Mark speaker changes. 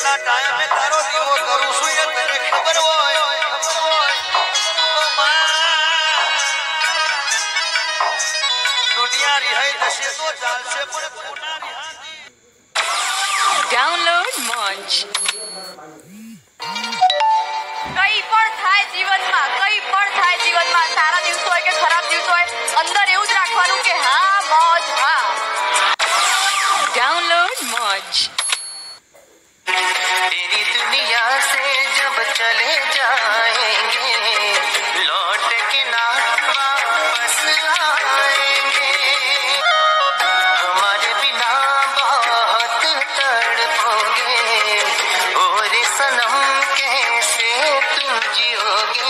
Speaker 1: કેટલા ટાઈમે તારો દીવો કરું છું એ તને ખબર હોય? દુનિયા રિહાઈ જશે તો ચાલશે પણ તું ના રિહાતી.
Speaker 2: ડાઉનલોડ મંચ.
Speaker 3: કઈ પણ થાય જીવનમાં, સારા દિવસો હોય કે ખરાબ દિવસો હોય, અંદર એવું જ રાખવાનું કે હા મોજ હા.
Speaker 2: ડાઉનલોડ મંચ.
Speaker 4: तेरी दुनिया से जब चले जाएंगे लौट के ना वापस आएंगे हमारे बिना बहुत तड़पोगे और सनम कैसे तुम जियोगे